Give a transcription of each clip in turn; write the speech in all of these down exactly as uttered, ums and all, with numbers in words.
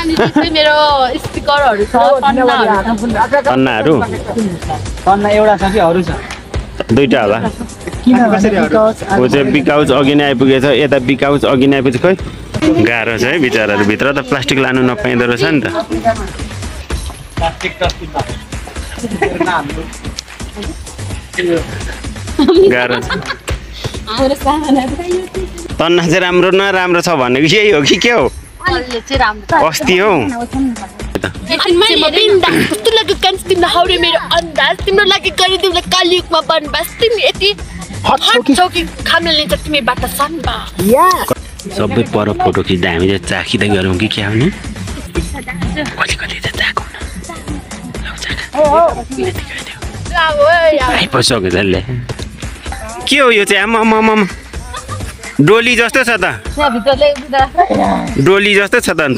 यहाँनिर चाहिँ मेरो स्पिकरहरू छ, अन्नाहरू अन्ना एउटा छ कि अरू छ? दुईटा होला। ऊ चाहिँ बिकाउज अघि नै आइपुगेछ, यता बिकाउज अघि नै आइपुगेछ। खोइ गाह्रो छ है बिचराहरू, भित्र त प्लास्टिक लानु नपाइँदो रहेछ नि त। गाह्रो छ। तन्ना चाहिँ राम्रो न राम्रो छ भनेको यही हो कि के हो? अस्ति हौ कस्तो लाग्यो कान्छ तिमीलाई हाउडे मेरो अन्दाज, तिम्रो लागि गरिदिउँला कालियुगमा बनबास, तिमी यति चौकी खान लिन्छ तिमीबाट सन्बा। सबै पर फोटो खिच्दा हामी चाहिँ चाखिँदै गरौँ कि क्या हो नि? कति कति त चाखौँ न। आइपुग्यो जसले के हो यो चाहिँ? आमा आमा डोली जस्तो छ त, डोली जस्तो छ त अन्त।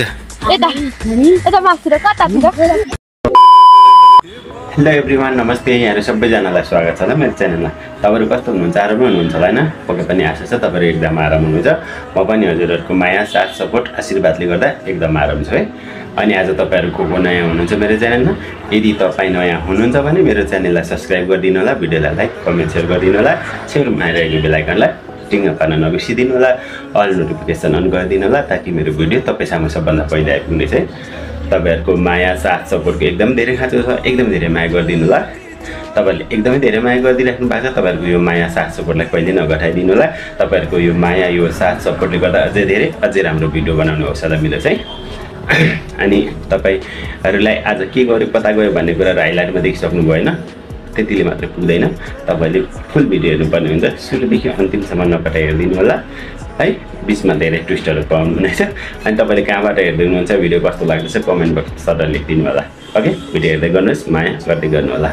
हेलो एभ्रिवान, नमस्ते। यहाँहरू सबैजनालाई स्वागत छ ल मेरो च्यानलमा। तपाईँहरू कस्तो हुनुहुन्छ? आरामै हुनुहुन्छ होला होइन? पक्कै पनि आशा छ तपाईँहरू एकदम आराम हुनुहुन्छ। म पनि हजुरहरूको माया, साथ, सपोर्ट, आशीर्वादले गर्दा एकदम आराम छु है। अनि आज तपाईँहरू को को नयाँ हुनुहुन्छ मेरो च्यानलमा? यदि तपाईँ नयाँ हुनुहुन्छ भने मेरो च्यानललाई सब्सक्राइब गरिदिनु होला, भिडियोलाई लाइक कमेन्ट सेयर गरिदिनु होला, छेउमा आइरहेको बेल आइकनलाई टिङ पार्न नबिर्सिदिनु होला, अल नोटिफिकेसन अन गरिदिनु होला, ताकि मेरो भिडियो तपाईँसँग सबभन्दा पहिला आइपुग्ने चाहिँ। तपाईँहरूको माया, साथ, सपोर्टको एकदम धेरै खाँचो छ, एकदम धेरै माया गरिदिनु होला। तपाईँहरूले एकदमै धेरै माया गरिदिइराख्नु भएको छ। तपाईँहरूको यो माया, साथ, सपोर्टलाई कहिले नघटाइदिनु होला। तपाईँहरूको यो माया, यो साथ, सपोर्टले गर्दा अझै धेरै अझै राम्रो भिडियो बनाउने हौसला मिल्छ है। अनि तपाईँहरूलाई आज के गर्यो कता गयो भन्ने कुराहरू हाइलाइटमा देखिसक्नु भएन, त्यतिले मात्रै पुग्दैन। तपाईँले फुल भिडियो हेर्नुपर्ने हुन्छ, सुरुदेखि अन्तिमसम्म नकटाइ हेरिदिनु होला है। बिचमा धेरै ट्विस्टहरू पाउनु हुनेछ। अनि तपाईँले कहाँबाट हेर्दै हुनुहुन्छ, भिडियो कस्तो लाग्दैछ कमेन्ट बक्समा सधैँ लेखिदिनु होला। ओके, भिडियो हेर्दै गर्नुहोस्, माया गर्दै गर्नु होला।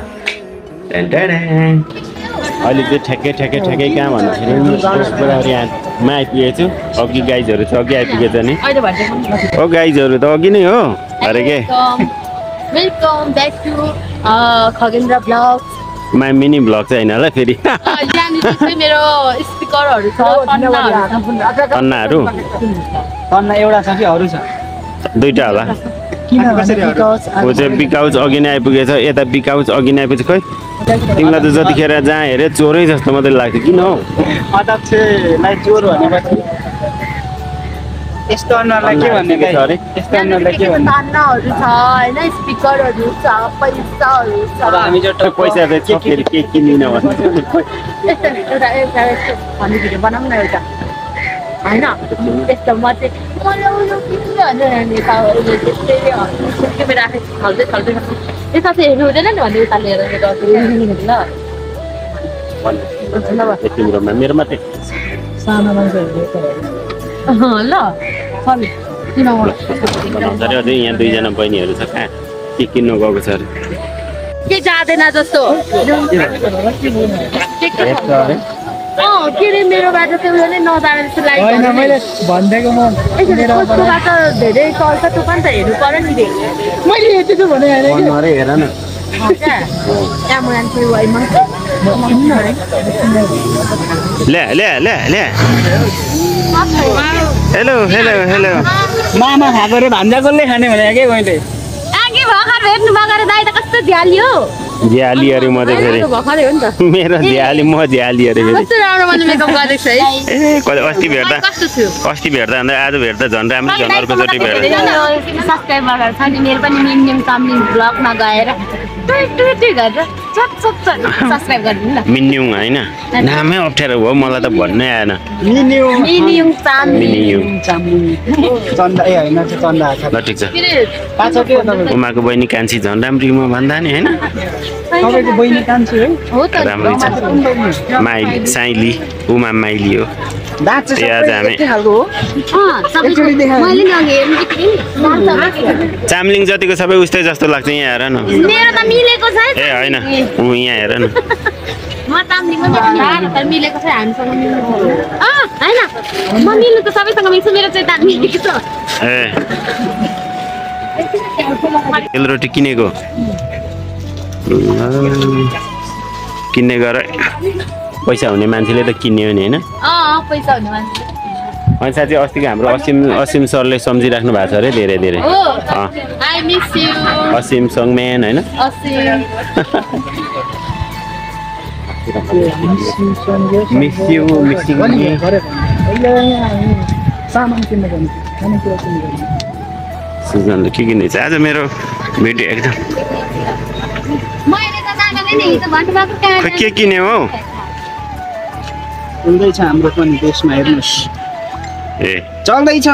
अहिले चाहिँ ठ्याक्कै ठ्याक्कै ठ्याक्कै कहाँ भन्दाखेरि यहाँमा आइपुगेको छु। अघि गाइजहरू छ, अघि आइपुगेछ नि। ओ गाइजहरू त अघि नै हो अरे के? Welcome back to Khagendra blogs. मा मिनी ब्लग चाहिँ होइन होला फेरि। यहाँनिर चाहिँ मेरो स्पिकरहरू छ, अन्नाहरू अन्ना एउटा छ कि अरू छ? दुईटा होला। ऊ चाहिँ बिकाउज अघि नै आइपुगेछ, यता बिकाउज अघि नै आइपुगेछ। खोइ तिमीलाई त जतिखेर जहाँ हेरे चोरै जस्तो मात्रै लाग्थ्यो, किन हौ? अध्यक्षलाई चोर भनेपछि यस्तो अन्नलाई के भन्ने अरे? यस्तो अन्नलाई के भन्ने? अन्नहरू छ होइन, स्पिकरहरू छ, पैसाहरू छ। अब हामी जो पैसा चाहिँ के फेरि के किनिन भन्नु? यस्तो एउटा एउटा भन्ने भिडियो बनाऊँ न एउटा होइन? यस्तो म चाहिँ मलाई उयो किन्नु भनेर त्यस्तै क्यामेरा राखेको थल्दै थल्दै यता चाहिँ हेर्नु हुँदैन नि भन्ने उता लिएर ल। तिम्रोमा मेरो मात्रै सानो मान्छेहरू ल सरी किन अरे अझै यहाँ दुईजना बहिनीहरू छ, कहाँ के किन्नु गएको छ अरे? के जाँदैन जस्तो अँ के अरे मेरोबाट चाहिँ उयो नै नजाने जस्तो लाग्यो। मैले भनिदिएको म कसकोबाट धेरै चल्छ त्यो पनि त हेर्नु पर्यो नि। मैले यतिको भने अरे हेर न, त्यहाँ म जान्छु वाइमा ल्या ल्या ल्या ल्या। Hello hello hello. मामा खाएको रे भान्जा कसले खाने भने के मैले आगे भर्खर भेट्नु भएर दाइ त कस्तो झ्यालियो झ्याली अरे म चाहिँ फेरि भर्खरै हो नि त मेरो झ्याली, म झ्याली अरे फेरि। कस्तो राम्रो मैले मेकअप गरेको छ है। ए कहिले अस्ति भेट्दा कस्तो थियो? अस्ति भेट्दा अन्त आज भेट्दा झन् राम्रो, झन् अर्कोचोटि भेट्दा सब्सक्राइब गरेर छ नि मेरो पनि मिनियम चामलिङ ब्लगमा गएर सब्सक्राइब गरिदिनु न। मिन्युङ होइन, नामै अप्ठ्यारो भयो, मलाई त भन्नै आएन। मिनियम चामलिङ चन्दा ए होइन चन्दा छ। ल ठिक छ। पाँच के हो तपाईको? उमाको बहिनी कान्छी झन् राम्री म भन्दा नि होइन? तपाईको बहिनी कान्छी हो? हो त राम्रै छ। माइली साइली उमा माइली हो। दाँत चाहिँ आज हामी के खालको हो? अँ सबै मैले नि अघि हेर्नु कि चामलिङ जतिको सबै उस्तै जस्तो लाग्छ। यहाँ हेर न, मेरो त मिलेको छ ए होइन ऊ यहाँ हेर न, म चामलिङमा मिलेको छ हामीसँग मिल्नु अँ होइन म मिल्नु त सबैसँग मिल्छ, मेरो चाहिँ दाम मिलेको छ। ए सेलरोटी किनेको किन्ने गर, पैसा हुने मान्छेले त किन्यो नि होइन? अँ पैसा हुने मान्छे अनि साँच्चै अस्तिको हाम्रो असिम असिम सरले सम्झिराख्नु भएको छ अरे धेरै धेरै आई मिस यु असिम सङम्यान होइन मिस यु मिसिङ सामान किन्न जानु सामान कुरा किन्न जानु सुजनले के किन्दैछ आज मेरो भिडियो एकदम मैले त जान्दैन नि त भन्नुभएको कहाँ खै के किन्यो हौ चल्दैछ हाम्रो पनि देशमा हेर्नुहोस् ए चल्दैछ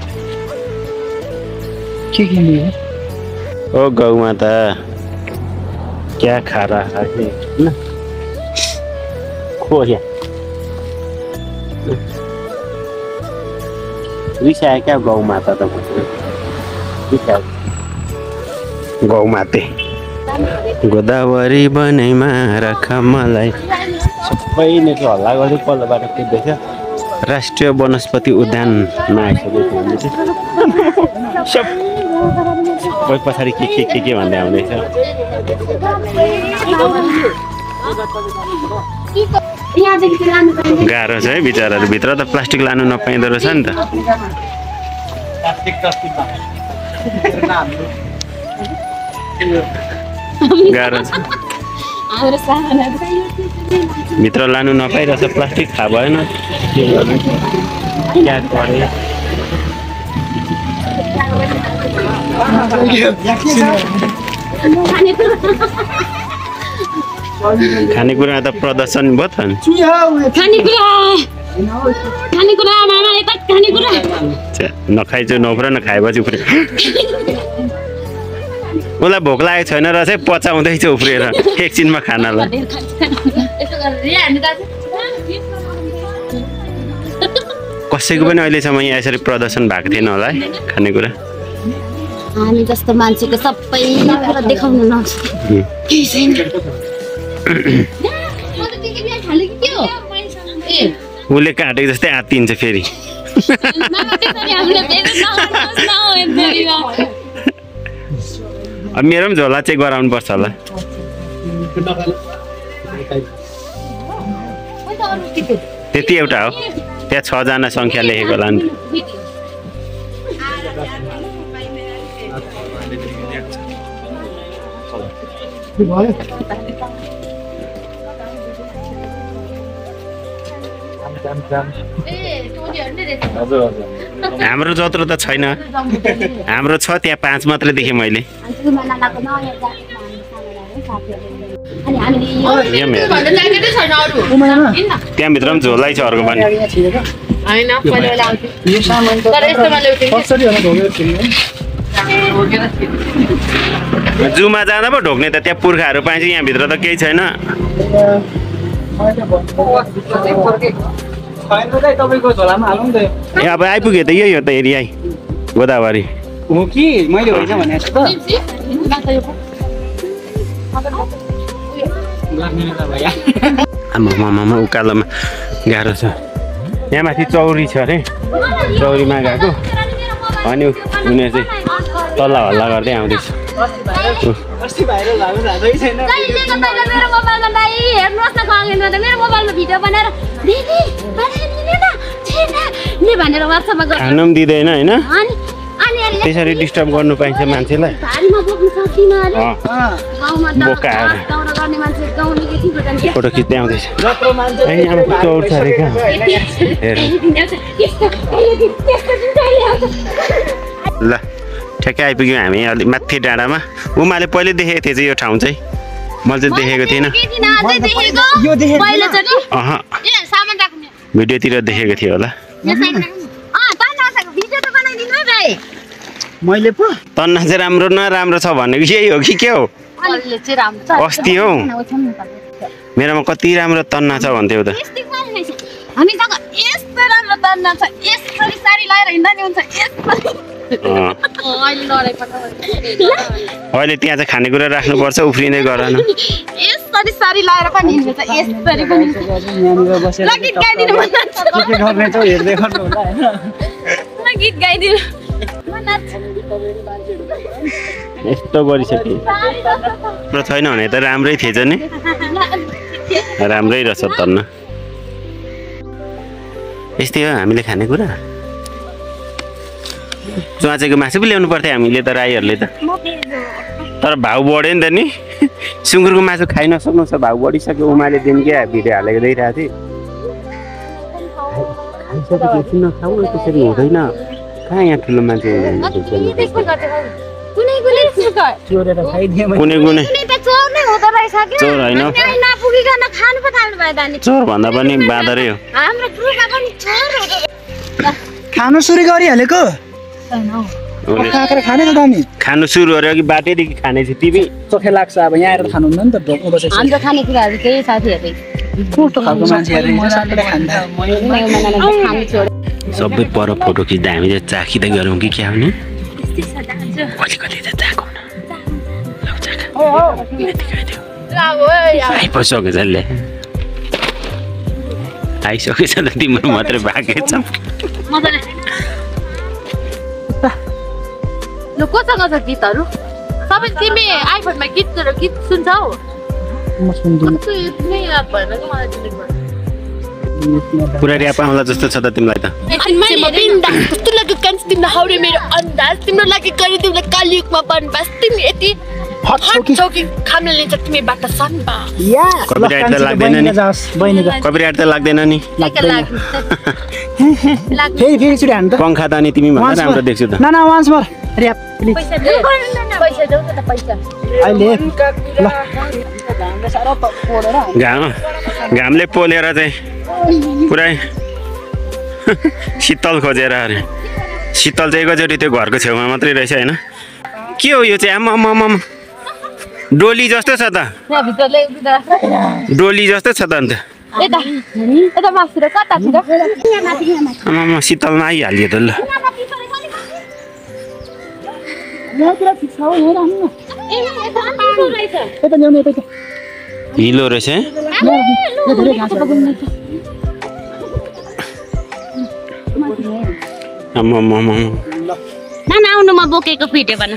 के किन्ने ओ गौमाता क्या खा रहा है ना खो या रिसायो क्या गौमाता त रिसायो गौमाते गोदावरी बनैमा राख मलाई सबैले चाहिँ हल्ला गर्दै पल्लो बाटो कुद्दैछ राष्ट्रिय वनस्पति उद्यानमा आइसकेको हामी चाहिँ सबै पछाडि के के के के भन्दै आउँदैछ गाह्रो छ है बिचराहरू भित्र त प्लास्टिक लानु नपाइँदो रहेछ नि त गाह्रो छ भित्र लानु नपाइरहेछ प्लास्टिक थाहा भएन के गर्नु क्या गरे खानेकुरा त प्रदर्शन भयो त नि नखाइछु नउफ्र नखाएपछि उफ्रे उसलाई भोक लागेको छैन र चाहिँ पचाउँदैछ उफ्रिएर एकछिनमा खानालाई कसैको पनि अहिलेसम्म यहाँ यसरी प्रदर्शन भएको थिएन होला है खानेकुरा हामी जस्तो मान्छेको सबै कुरा देखाउनु नआउँछ केही छैन उसले काटेको जस्तै आत्तिन्छ फेरि अब मेरो पनि झोला चाहिँ गराउनु पर्छ होला त्यति एउटा हो त्यहाँ छजना सङ्ख्या लेखेको होला नि हाम्रो जत्रो त छैन हाम्रो छ त्यहाँ पाँच मात्रै देखेँ मैले त्यहाँभित्र पनि झोलै छ अर्को पनि जूमा जाँदा पो ढोक्ने त त्यहाँ पुर्खाहरू पाइन्छ यहाँभित्र त केही छैन ए अब आइपुग्यो त यही हो त एरिया गोदावरी हो कि मैले होइन भने आमामा उकालोमा गाह्रो छ यहाँ माथि चौरी छ अरे चौरीमा गएको अनि उनीहरू चाहिँ तल्ला हल्ला गर्दै आउँदैछ खानु पनि दिँदैन होइन त्यसरी डिस्टर्ब गर्नु पाइन्छ मान्छेलाई फोटो खिच्दै आउँदैछ चौर छ अरे कहाँ ल ठ्याक्कै आइपुग्यौँ हामी अलिक माथि डाँडामा उमाले पहिले देखेको थिएँ चाहिँ यो ठाउँ चाहिँ मैले चाहिँ देखेको थिइनँ भिडियोतिर देखेको थियो होला मैले पो तन्ना चाहिँ राम्रो न राम्रो छ भनेको यही हो कि के हो अस्ति हौ मेरोमा कति राम्रो तन्ना छ भन्थ्यौ त अहिले त्यहाँ चाहिँ खानेकुरा राख्नुपर्छ उफ्रिँदै गर न यस्तो गरिसके छैन भने त राम्रै थिएछ नि राम्रै रहेछ तन्न यस्तै हो हामीले खानेकुरा चुवाचेको मासु पो ल्याउनु पर्थ्यो हामीले त राईहरूले त तर भाउ बढ्यो नि त नि सुँगुरको मासु खाइ नसक्नु छ भाउ बढिसक्यो उमाले दिन क्या भिडियो हालेको देखिरहेको थिएँ खाइसकेपछि नखाऊ त्यसरी हुँदैन कहाँ यहाँ ठुलो मान्छे कुनै कुनै चोरेर खाइदिएँ कुनै कुनै चोर नै हुँदो रहेछ के चोर होइन नपुगिकन खानु पो थाल्नु भयो दानी चोर भन्दा पनि बाँदरै हो हाम्रो ग्रुपमा पनि चोर हुँदो खानु सुरु गरिहालेको उसले काँक्रा खाने त दामी खानु सुरु गर्यो कि बाटैदेखि खाने चाहिँ तिमी चोखे लाग्छ अब यहाँ आएर खानु हुन्न नि त ढोक्नु बसेको हाम्रो खानेकुराहरू चाहिँ साथीहरूले कस्तो खालको मान्छेहरू सबैले खान्छ खानु छोड सबै पर फोटो खिच्दा हामी चाहिँ चाखिँदै गरौँ कि क्या हो नि अलिकति त चाखौँ न लौ चाख आइपुगिसकेछ ले आइसकेछ त तिम्रो मात्रै बाँकी छ ल कोसँग छ गीतहरू सबै तिमी आइफोनमा गीत गीत सुन्छौ म सुन्दिनँ पुरा ऱ्याप आउँला जस्तो छ त तिमीलाई त कस्तो लाग्यो कान्छ तिमीलाई हाउडे मेरो अन्दाज तिम्रो लागि गरे तिमीलाई कालियुगमा बनबास तिमी यति हट छौ कि खाना लिन्छ तिमीबाट सन्बा या कपिराइट त लाग्दैन नि बहिनीको कपिराइट त लाग्दैन नि लाग्दैन फेरि फेरि छुट्टी हान्नु त पङ्खा त अनि तिमी भन्दा राम्रो देख्छु त न न वान्स मोर ऱ्याप प्लिज पैसा दे पैसा देऊ न त पैसा अहिले ल घाम घामले पोलेर चाहिँ पुरै शीतल खोजेर अरे शीतल चाहिँ एकैचोटि त्यो घरको छेउमा मात्रै रहेछ होइन के हो यो चाहिँ आमा आमा डोली जस्तो छ त डोली जस्तो छ त अन्त आमा शीतलमा आइहाल्यो त ल हिलो रहेछ आउनुमा बोकेको फिट्यो भन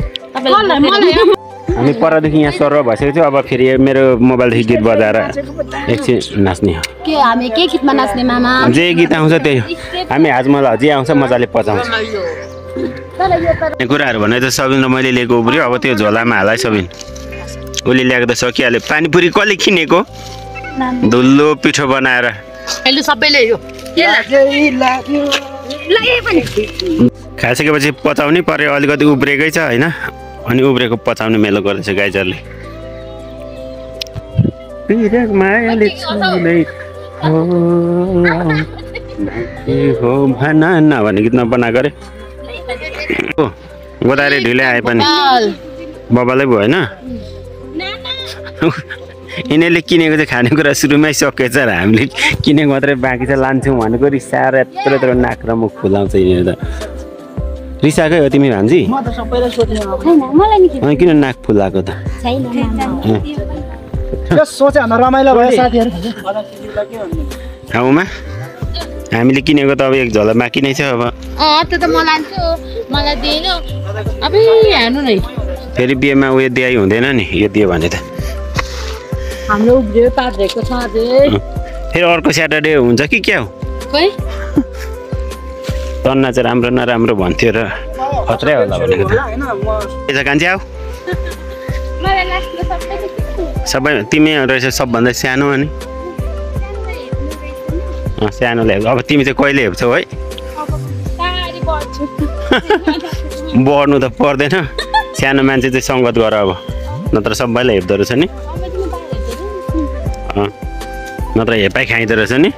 हामी परदेखि यहाँ सर भइसकेको थियो अब फेरि मेरो मोबाइलदेखि गीत बजाएर एकछिन नाच्ने हो के हामी के गीतमा नाच्ने मामा जे गीत आउँछ त्यही हामी हाजमला जे आउँछ मजाले पचाउँछ कुराहरू भने त सबिन र मैले लिएको उब्रियो अब त्यो झोलामा हालाइ सबिन उसले ल्याएको त सकिहाल्यो पानीपुरी कसले किनेको धुलो पिठो बनाएर सबैले यो खाइसकेपछि पचाउनै पर्यो अलिकति उब्रेकै छ होइन अनि उब्रेको पचाउने मेलो गरेछ गाइजरले हो भन भन्ने गीत नबनाएको अरे गोदारे ढिलै आए पनि बबालै भयो होइन यिनीहरूले किनेको चाहिँ खानेकुरा सुरुमै सकेछ र हामीले किनेको मात्रै बाँकी छ लान्छौँ भनेको रिसाएर यत्रो यत्रो नाक र मुख फुलाउँछ यिनीहरू त रिसाएकै हो तिमी भान्जी अनि किन नाक फुलाएको त ठाउँमा हामीले किनेको त अब एक झोला बाँकी नै छ अब त्यो त म लान्छु मलाई दिएन अब हेर्नु नै फेरि बिहेमा उयो दिए हुँदैन नि यो दियो भने त हाम्रो उब्रियो पारेको छ अझै फेरि अर्को स्याटरडे हुन्छ कि क्या हो खोइ तन्ना चाहिँ राम्रो नराम्रो भन्थ्यो र खत्रै होला भनेको त यता कान्छी आऊ सबै तिमी रहेछ सबभन्दा सानो अनि सानो ल्याएको अब तिमी चाहिँ कहिले हेप्छौ है बढ्नु त पर्दैन सानो मान्छे चाहिँ सङ्गत गर अब नत्र सबैलाई हेप्दो रहेछ नि नत्र हेपाइ खाइँदो रहेछ नि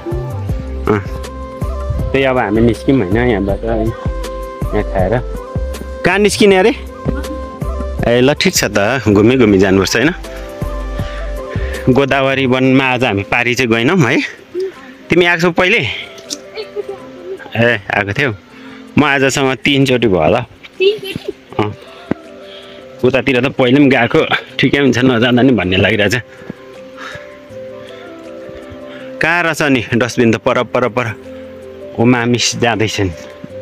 त्यही अब हामी निस्क्यौँ होइन यहाँबाट यहाँ खाएर कहाँ निस्किने अरे ए ल ठिक छ त घुमी घुमी जानुपर्छ होइन गोदावरी वनमा आज हामी पारी चाहिँ गएनौँ है तिमी आएको छौ पहिले ए आएको थियौ म आजसम्म तिनचोटि भयो होला उतातिर त पहिले पनि गएको ठिकै हुन्छ नजाँदा नि भन्ने लागिरहेछ कहाँ रहेछ नि डस्टबिन त पर पर पर ओ मामिस जाँदैछन्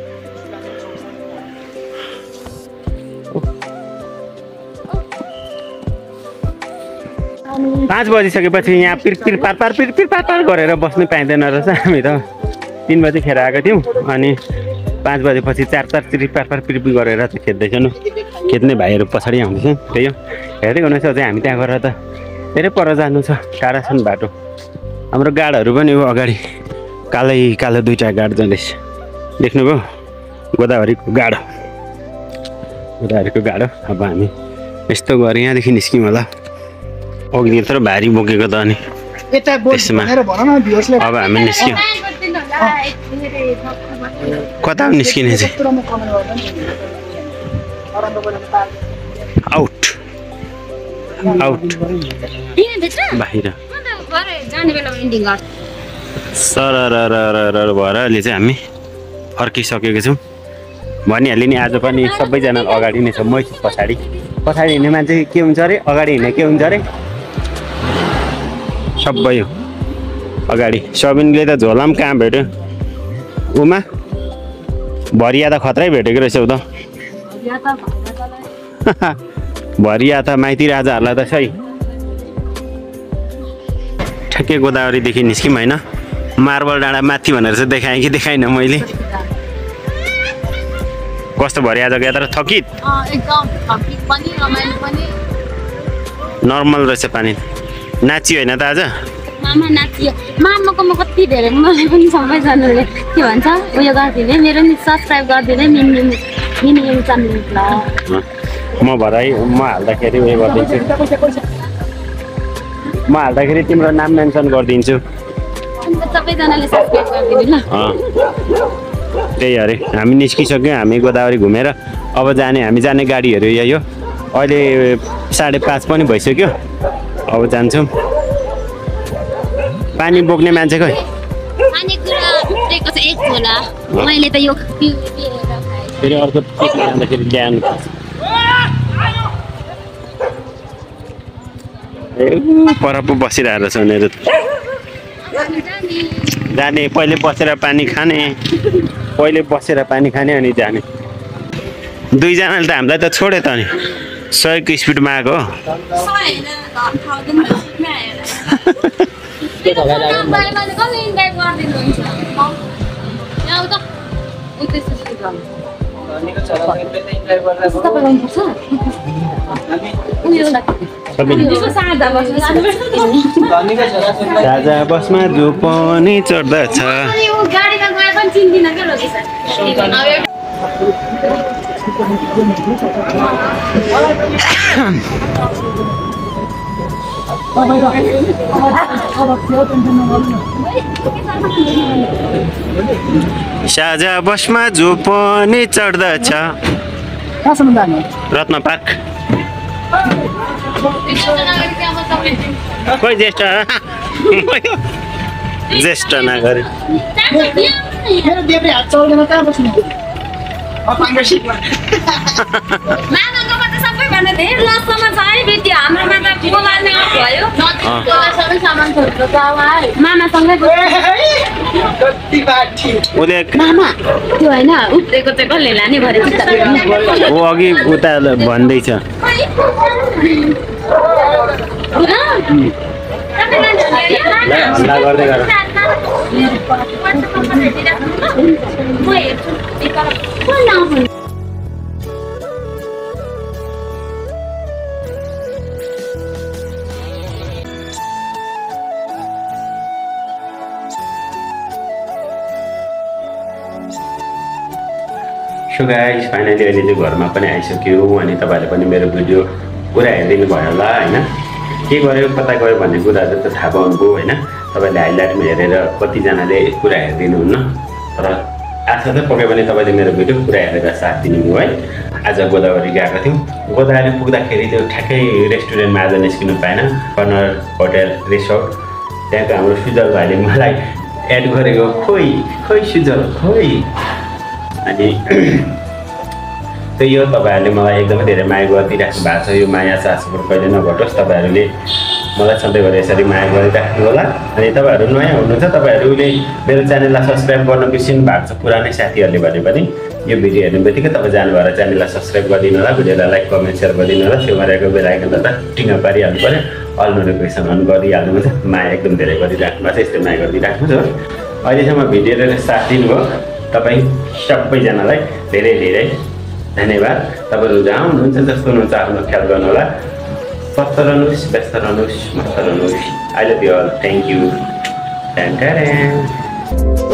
पाँच बजिसकेपछि यहाँ पिरपिर पार पार पिरपिर पार पार गरेर बस्नु पाइँदैन रहेछ हामी त तिन बजी खेर आएको थियौँ अनि पाँच बजेपछि चार चार त्रिप पार पार पिरिपी गरेर चाहिँ खेद्दैछन् खेद्ने भाइहरू पछाडि आउँदैछन् त्यही हो हेर्दै गर्नुहोस् अझै हामी त्यहाँ गएर त धेरै पर जानु छ टाढा छन् बाटो हाम्रो गाडहरू पनि हो अगाडि कालै कालो दुईवटा गाड जाँदैछ देख्नुभयो गोदावरीको गाडो गोदावरीको गाडो अब हामी यस्तो गरेर यहाँदेखि निस्क्यौँ होला अघि यत्रो भारी बोकेको त अनि त्यसमा अब हामी निस्क्यौँ कता निस्किने चाहिँ आउट आउट बाहिर सरर भएर अहिले चाहिँ हामी फर्किसकेको छौँ भनिहालेँ नि आज पनि सबैजना अगाडि नै छ मै पछाडि पछाडि हिँड्ने मान्छे के हुन्छ अरे अगाडि हिँड्ने के हुन्छ अरे सबै हो अगाडि सबिनले त झोलाम कहाँ भेट्यो उमा भरिया त खत्रै भेटेको रहेछ उ त भरिया त माइती राजाहरूलाई त सही ठ्याक्कै गोदावरीदेखि निस्क्यौँ होइन मार्बल डाँडा माथि भनेर चाहिँ देखाएँ कि देखाइनँ मैले कस्तो भरिया जग्गा तर थकित नर्मल रहेछ पानी नाचियो होइन त आज मामा नाचियो मामाकोमा कति धेरै मलाई पनि सबैजनाले के भन्छ उयो गरिदिने मेरो नि सब्सक्राइब गरिदिने मिनी मिनी च्यानल ल म भरै म हाल्दाखेरि उयो गरिदिन्छु म हाल्दाखेरि तिम्रो नाम मेन्सन गरिदिन्छु सबैजनाले सब्सक्राइब गरिदिनु ल त्यही अरे हामी निस्किसक्यौँ हामी गोदावरी घुमेर अब जाने हामी जाने गाडीहरू यही हो अहिले साढे पाँच पनि भइसक्यो अब जान्छौँ पानी बोक्ने मान्छे खै खानेकुरा उब्रेको छ एक झोला मैले त यो फेरि अर्को जाँदाखेरि ल्याउनु पर्छ ए पर पो बसिरहेको छ उनीहरू जाने पहिले बसेर पानी खाने पहिले बसेर पानी खाने अनि जाने दुईजनाले त हामीलाई त छोड्यो त नि सयको स्पिडमा आएको हो साझा बसमा जो पनि चढ्दछ गाडीमा गए पनि चिन्दिनँ क्या लोकेसन साझा बसमा जो पनि चढ्दछ रत्न पार्क खोइ ज्येष्ठ ज्येष्ठ नागरिक सबैभन्दा धेरै लसमा छ है बेटी हाम्रोमा त बोलाउने भयो सबै सामान मामासँगै मामा त्यो होइन उब्रेको चाहिँ कसले लाने भरे ऊ अघि उता भन्दैछ हल्ला गर्दै गर सो गाइस फाइनली अहिले चाहिँ घरमा पनि आइसक्यो अनि तपाईँहरूले पनि मेरो भिडियो पुरा हेरिदिनु भयो होला होइन के गर्यो कता गयो भन्ने कुराहरू त थाहा पाउनुभयो होइन तपाईँले हाइलाइटमा हेरेर कतिजनाले पुरा हेरिदिनुहुन्न तर आशा त पक्कै पनि तपाईँले मेरो भिडियो पुरा हेरेर साथ दिनुभयो है आज गोदावरी गएको थियौँ गोदावरी पुग्दाखेरि त्यो ठ्याक्कै रेस्टुरेन्टमा आज निस्किनु पाएन कर्नर होटेल रिसोर्ट त्यहाँको हाम्रो सुजल भाइले मलाई एड गरेको खोइ खोइ सुजल खोइ अनि त्यही हो तपाईँहरूले मलाई एकदमै धेरै माया गरिदिइराख्नु भएको छ यो माया चासोबाट कहिले नघटोस् तपाईँहरूले मलाई सधैँभरि यसरी माया गरिराख्नु होला अनि तपाईँहरू नयाँ हुनुहुन्छ तपाईँहरूले मेरो च्यानललाई सब्सक्राइब गर्नु बिर्सिनु भएको छ पुरानै साथीहरूले भने पनि यो भिडियो हेर्ने बित्तिकै तपाईँ जानु भएर च्यानललाई सब्सक्राइब गरिदिनु होला भिडियोलाई लाइक कमेन्ट सेयर गरिदिनु होला छेउमा रहेको बेल आइकन त टिङ्ग पारिहाल्नु पऱ्यो अल नोटिफिकेसन अन गरिहाल्नु हुन्छ माया एकदम धेरै गरिराख्नु भएको छ यस्तै माया गरिदिइराख्नु छ अहिलेसम्म भिडियोले साथ दिनुभयो तपाईँ सबैजनालाई धेरै धेरै धन्यवाद। तपाईँहरू जहाँ हुनुहुन्छ जस्तो हुनुहुन्छ आफ्नो ख्याल गर्नुहोला। स्वस्थ रहनुहोस्, व्यस्त रहनुहोस्, मस्त रहनुहोस्। I love you all. Thank you.